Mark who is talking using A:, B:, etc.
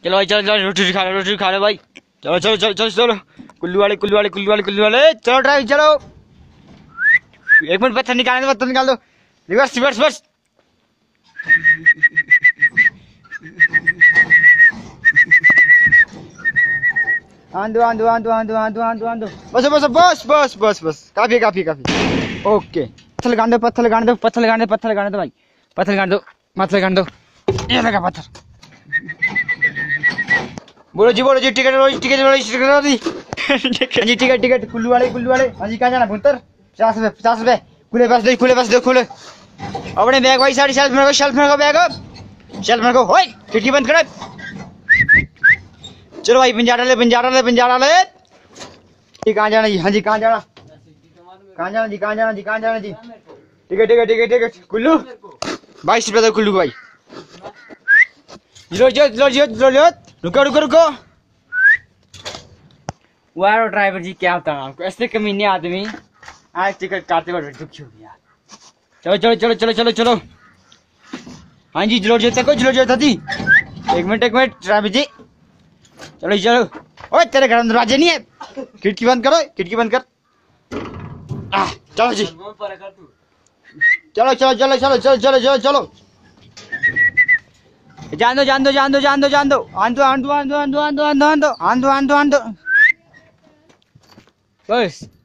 A: चलो भाई चलो चलो रोटी खा लो भाई। चलो चलो चलो चलो चलो कुल्लू वाले चलो ड्राइव चलो। 1 मिनट पत्थर निकाल दो रिवर्स रिवर्स बस। आंदो बस बस बस बस बस बस काफी काफी काफी ओके। पत्थर लगाने दो भाई। पत्थर लगाने दो ये लगा पत्थर। बोलो जी टिकट लो जी। हाँ जी टिकट कुल्लू वाले हाँ जी कहाँ जाना भुंतर 50 रुपए खुले बस दो अपने बैग भाई सारी शेल्फ में रखो बैग होए खिड़की बंद करो। चलो भाई बंजारा ले कहाँ जाना जी। हाँ जी कहाँ जाना जी टिकट कुल्लू 22 रुपए दो कुल्लू भाई। लो रुको वाह ड्राइवर जी क्या बताऊं आपको ऐसे कमीने आदमी आज टिकट काटते हुए दुखी हो गया। चलो हाँ जी जरूर थी। एक मिनट ड्राइवर जी चलो ओए तेरे घर में दरवाजे नहीं है खिड़की बंद कर। चलो जी चलो जान दो आंदो बस